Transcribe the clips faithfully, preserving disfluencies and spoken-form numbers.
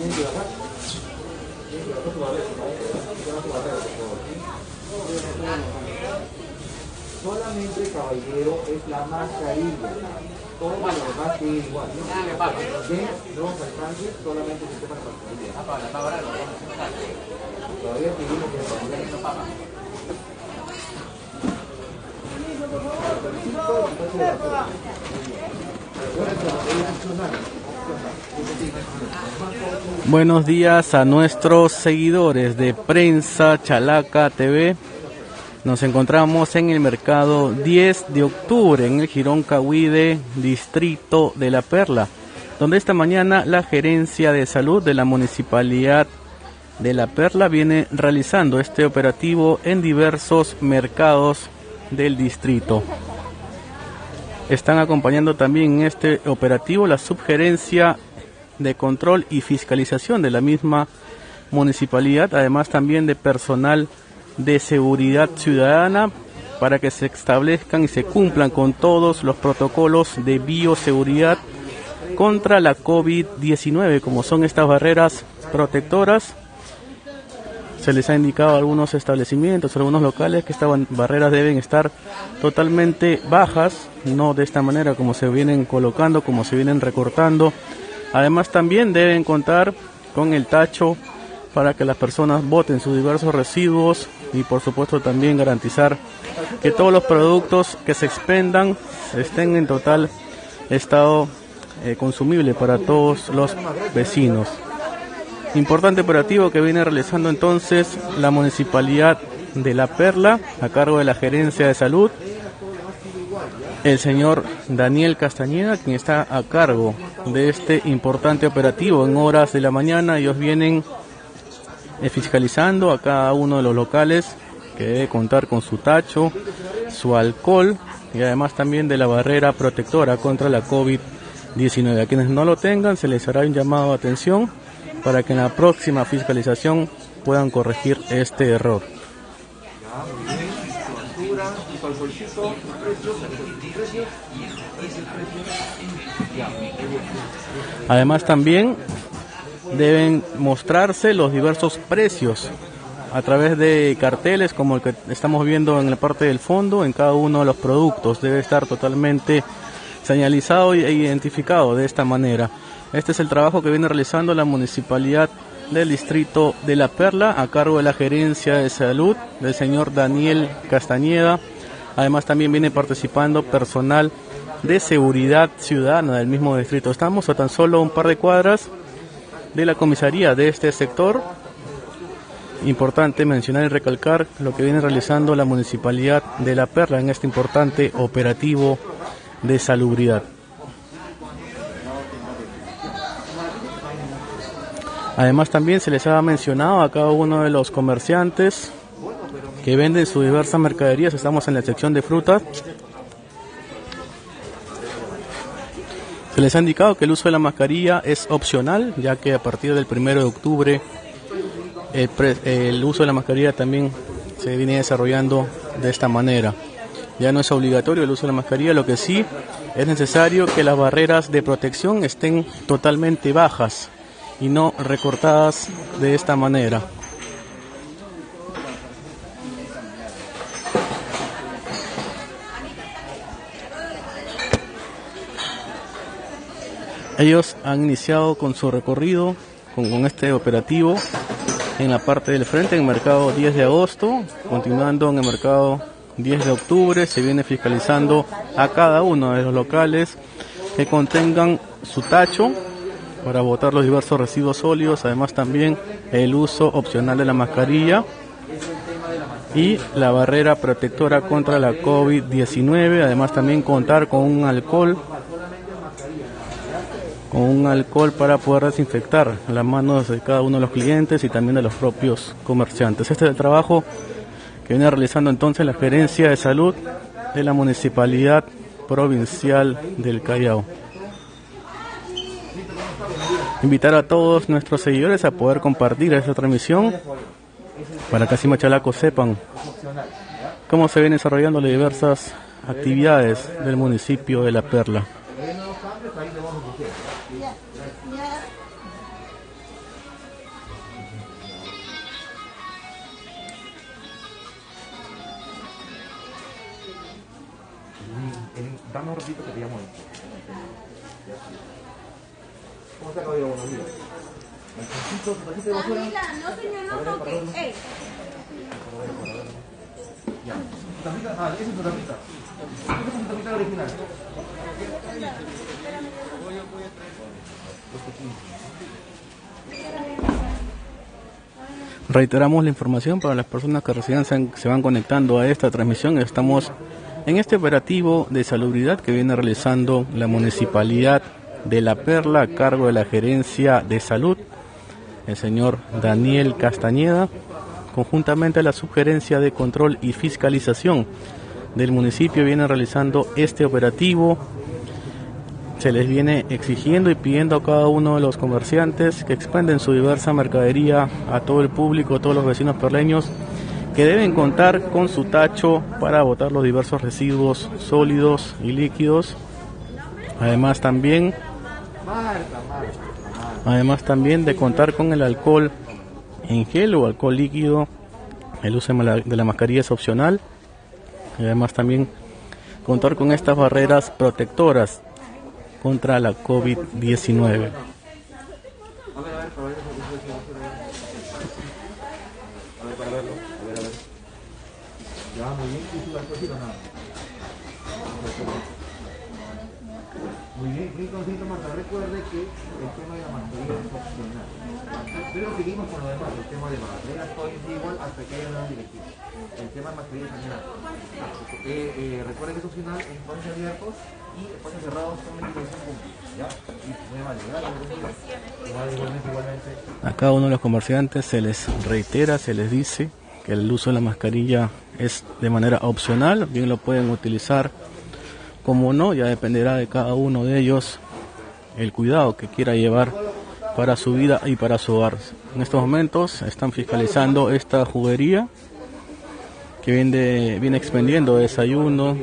Solamente, caballero, es la mascarilla. Todo lo demás sigue igual. ¿Ven? Nuevos alcances, solamente el sistema de mascarilla. Todavía seguimos que no paga. Buenos días a nuestros seguidores de Prensa Chalaca T V. Nos encontramos en el mercado diez de octubre, en el Jirón Cahuide, distrito de La Perla, donde esta mañana la Gerencia de Salud de la Municipalidad de La Perla viene realizando este operativo en diversos mercados del distrito. Están acompañando también en este operativo la Subgerencia de Control y Fiscalización de la misma municipalidad, además también de personal de seguridad ciudadana, para que se establezcan y se cumplan con todos los protocolos de bioseguridad contra la COVID diecinueve, como son estas barreras protectoras. Se les ha indicado a algunos establecimientos, a algunos locales, que estas barreras deben estar totalmente bajas, no de esta manera como se vienen colocando, como se vienen recortando. Además también deben contar con el tacho para que las personas boten sus diversos residuos, y por supuesto también garantizar que todos los productos que se expendan estén en total estado eh, consumible para todos los vecinos. Importante operativo que viene realizando entonces la Municipalidad de La Perla a cargo de la Gerencia de Salud, el señor Daniel Castañeda, quien está a cargo de este importante operativo. En horas de la mañana ellos vienen fiscalizando a cada uno de los locales, que debe contar con su tacho, su alcohol y además también de la barrera protectora contra la COVID diecinueve. A quienes no lo tengan se les hará un llamado de atención para que en la próxima fiscalización puedan corregir este error. Además también deben mostrarse los diversos precios a través de carteles como el que estamos viendo en la parte del fondo. En cada uno de los productos debe estar totalmente señalizado e identificado de esta manera. Este es el trabajo que viene realizando la Municipalidad del Distrito de La Perla a cargo de la Gerencia de Salud del señor Daniel Castañeda. Además también viene participando personal de seguridad ciudadana del mismo distrito. Estamos a tan solo un par de cuadras de la comisaría de este sector. Importante mencionar y recalcar lo que viene realizando la Municipalidad de La Perla en este importante operativo de salubridad. Además también se les ha mencionado a cada uno de los comerciantes que venden sus diversas mercaderías. Estamos en la sección de frutas. Se les ha indicado que el uso de la mascarilla es opcional, ya que a partir del primero de octubre el, pre, el uso de la mascarilla también se viene desarrollando de esta manera. Ya no es obligatorio el uso de la mascarilla, lo que sí es necesario que las barreras de protección estén totalmente bajas y no recortadas de esta manera. Ellos han iniciado con su recorrido con, con este operativo en la parte del frente, en el mercado diez de agosto, continuando en el mercado diez de octubre. Se viene fiscalizando a cada uno de los locales que contengan su tacho para botar los diversos residuos sólidos, además también el uso opcional de la mascarilla y la barrera protectora contra la COVID diecinueve, además también contar con un alcohol con un alcohol para poder desinfectar las manos de cada uno de los clientes y también de los propios comerciantes. Este es el trabajo que viene realizando entonces la Gerencia de Salud de la Municipalidad Provincial del Callao. Invitar a todos nuestros seguidores a poder compartir esta transmisión para que así machalacos sepan cómo se vienen desarrollando las diversas actividades del municipio de La Perla. Dame un ratito que te llamo. ¿Cómo está, caballero? Buenos días. ¿El taxito, tu taxito de basura? No, señor, no toque. Eh. Ya. ¿Tu tapita? Ah, esa es tu tapita. Esa es tu tapita original. Reiteramos la información para las personas que recién se, se van conectando a esta transmisión. Estamos en este operativo de salubridad que viene realizando la Municipalidad de La Perla a cargo de la Gerencia de Salud, el señor Daniel Castañeda, conjuntamente a la Subgerencia de Control y Fiscalización del municipio, viene realizando este operativo. Se les viene exigiendo y pidiendo a cada uno de los comerciantes que expenden su diversa mercadería a todo el público, a todos los vecinos perleños, que deben contar con su tacho para botar los diversos residuos sólidos y líquidos. Además también, además también de contar con el alcohol en gel o alcohol líquido. El uso de la mascarilla es opcional. Y además también contar con estas barreras protectoras contra la COVID diecinueve. Ya, muy bien, ¿y su alcoholcito nada? Muy bien, muy consciente, Marta. Recuerde que el tema de la mascarilla es opcional. Pero seguimos con lo demás, el tema de mascarilla estoy igual hasta que haya una directiva. El tema de mascarilla es opcional. Eh, eh, recuerde que es opcional en espacios abiertos y espacios cerrados con ventilación pública. ¿Ya? Y muy mal, igual, igualmente, igualmente. A cada uno de los comerciantes se les reitera, se les dice que el uso de la mascarilla es de manera opcional, bien lo pueden utilizar como no, ya dependerá de cada uno de ellos el cuidado que quiera llevar para su vida y para su hogar. En estos momentos están fiscalizando esta juguería que viene, viene expendiendo desayuno.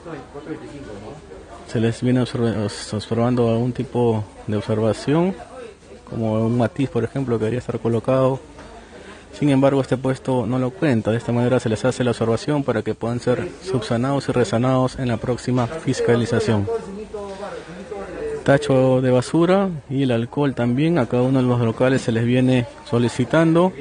Se les viene observando algún tipo de observación, como un matiz, por ejemplo, que debería estar colocado. Sin embargo, este puesto no lo cuenta. De esta manera se les hace la observación para que puedan ser subsanados y resanados en la próxima fiscalización. Tacho de basura y el alcohol también a cada uno de los locales se les viene solicitando.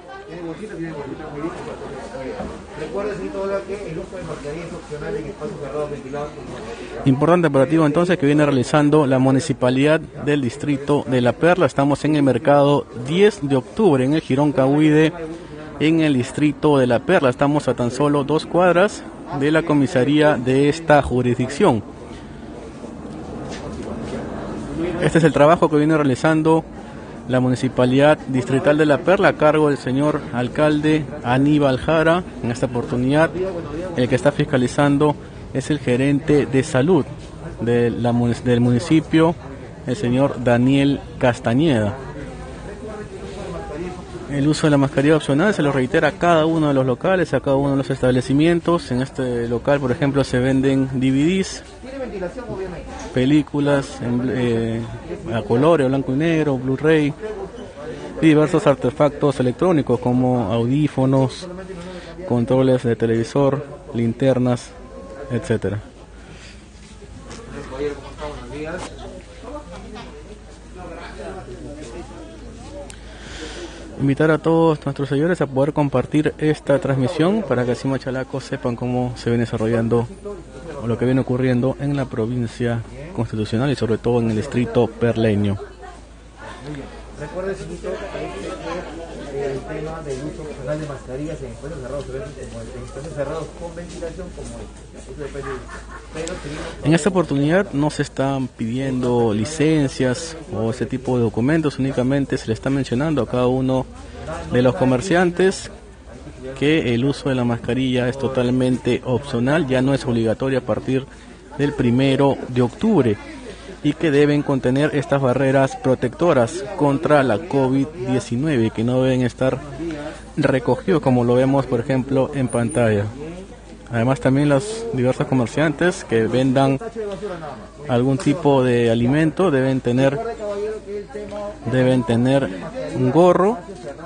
Importante operativo entonces que viene realizando la Municipalidad del Distrito de La Perla. Estamos en el mercado diez de octubre en el Jirón Cahuide, en el Distrito de La Perla. Estamos a tan solo dos cuadras de la comisaría de esta jurisdicción. Este es el trabajo que viene realizando la Municipalidad Distrital de La Perla a cargo del señor alcalde Aníbal Jara. En esta oportunidad el que está fiscalizando es el gerente de salud de la, del municipio, el señor Daniel Castañeda. El uso de la mascarilla opcional se lo reitera a cada uno de los locales, a cada uno de los establecimientos. En este local, por ejemplo, se venden D V Ds, películas en, eh, a colores, blanco y negro, Blu-ray y diversos artefactos electrónicos como audífonos, controles de televisor, linternas, etcétera. Invitar a todos nuestros seguidores a poder compartir esta transmisión para que así machalacos sepan cómo se viene desarrollando o lo que viene ocurriendo en la provincia constitucional y sobre todo en el distrito perleño. Recuerde, señorito, que el tema del uso opcional de mascarillas en espacios cerrados, como en espacios cerrados con ventilación, como este. Pero en esta oportunidad no se están pidiendo licencias o ese tipo de documentos, únicamente se le está mencionando a cada uno de los comerciantes que el uso de la mascarilla es totalmente opcional, ya no es obligatorio a partir del primero de octubre. Y que deben contener estas barreras protectoras contra la COVID diecinueve, que no deben estar recogidos como lo vemos por ejemplo en pantalla. Además también los diversos comerciantes que vendan algún tipo de alimento deben tener deben tener un gorro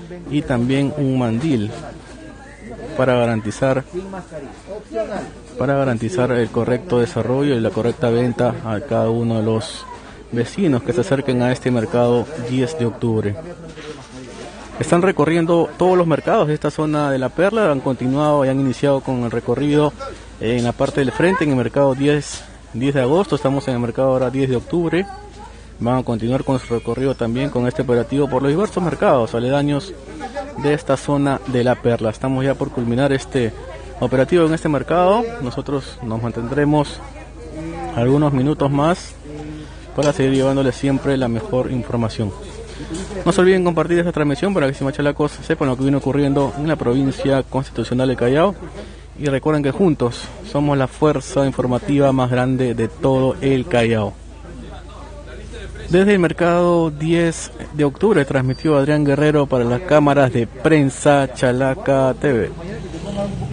y también un mandil para garantizar para garantizar el correcto desarrollo y la correcta venta a cada uno de los vecinos que se acerquen a este mercado diez de octubre. Están recorriendo todos los mercados de esta zona de La Perla, han continuado y han iniciado con el recorrido en la parte del frente, en el mercado diez de agosto, estamos en el mercado ahora diez de octubre, van a continuar con su recorrido también con este operativo por los diversos mercados aledaños de esta zona de La Perla. Estamos ya por culminar este operativo en este mercado, nosotros nos mantendremos algunos minutos más para seguir llevándoles siempre la mejor información. No se olviden compartir esta transmisión para que Simachalacos sepan lo que viene ocurriendo en la provincia constitucional de Callao. Y recuerden que juntos somos la fuerza informativa más grande de todo el Callao. Desde el mercado diez de octubre transmitió Adrián Guerrero para las cámaras de Prensa Chalaca T V.